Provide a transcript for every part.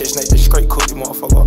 just like the straight cook, you motherfucker.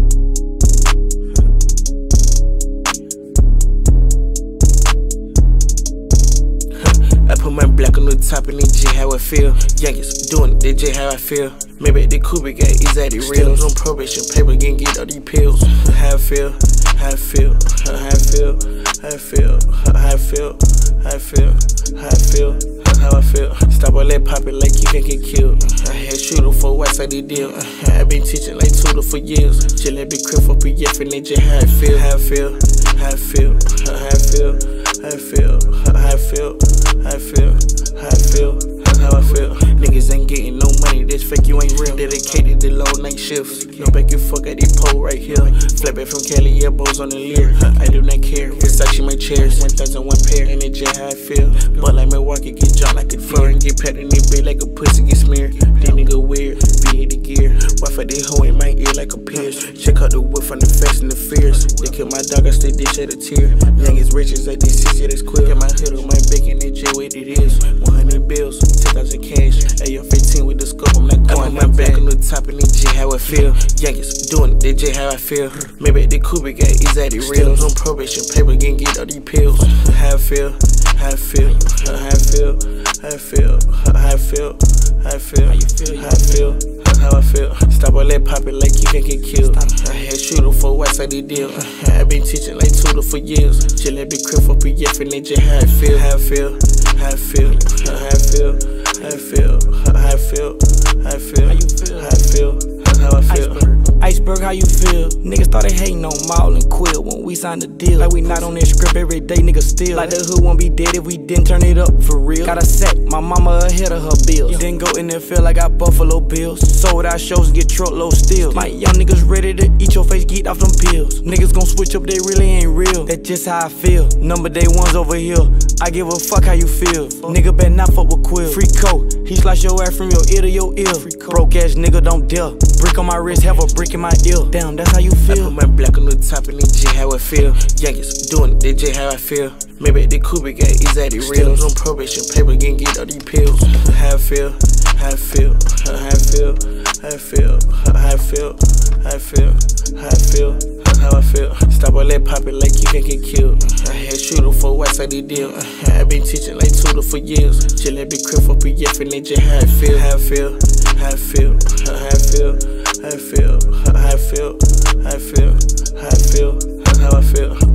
I put my black on the top and they just how I feel. Youngest doing it, they just how I feel. Maybe the Coupe got exactly real. On probation paper, getting get all these pills. How I feel, how I feel, how I feel, how I feel, how I feel, how I feel, how I feel, how I feel. Stop all that poppin' like you can get killed. I had shooter for what's like they deal. I been teaching like tutor for years. Just let me crib for PF and they just how I feel, how I feel, how I feel, how I feel, how I feel, how I feel, how I feel, how I feel, how I feel. Niggas ain't getting no money, this fake, you ain't real. Dedicated to long night shifts. No back and fuck at the pole right here. Flat back from Cali, elbows on the leer. I do not care. Versace my chairs, 1,001 pair. And it's just how I feel. But like Milwaukee, get jumped like a deer. And get pat in the bed like a pussy get smeared. These nigga weird, V8 the gear. Wi-Fi they hoe in my ear like a pierce. Check out the whip from the Fast and the Fierce. They kill my dog, I stay dish at a tear. Youngest riches like these 6 that's quick. Get my hood on my bacon, they jail what it is. 100 bills, 10,000 cash. AR-15 with the scope, I'm not going. My back on the top and they just how I feel. Youngest doing it, they just how I feel. Maybe the Coupe got exactly real. On probation paper, getting get all these pills. How I feel, how I feel, how I feel, how I feel, how I feel, how I feel, how I feel, how I feel. Stop all that poppin' like you can get killed. I had shooter for what's like they deal. I been teaching like tutor for years. Just let me crib for PF and they just how I feel, how I feel, how I feel, how I feel, how I feel, how I feel, how I feel, how I feel, how I feel. Iceberg, how you feel? Niggas started hating on Maul and Quill when we signed the deal. Like we not on that script every day, niggas still. Like the hood won't be dead if we didn't turn it up for real. Got a set, my mama ahead of her bills. Didn't go in the field like I Buffalo Bills. Sold out shows and get truckload steals. My young niggas ready to eat your face, get off them pills. Niggas gon' switch up, they really ain't real. That's just how I feel. Number day ones over here. I give a fuck how you feel. Nigga better not fuck with Quill. Free coat, he slice your ass from your ear to your ear. Broke ass nigga don't dare. Brick on my wrist, have a brick in my ear. Damn, that's how you feel. I put my black on the top and they just how I feel. Youngest doing it, they just how I feel. Maybe the Coupe got exactly real. On probation paper, getting get all these pills. How I feel, how I feel, how I feel, how I feel, how I feel, how I feel, how I feel, how I feel. Stop all that poppin' like you can get killed. I had shooter for what's like they deal. I been teaching like tutor for years. Just let me crib for PF and they just how I feel, how I feel, how I feel, how I feel, how I feel, how I feel, how I feel, how I feel, how I feel.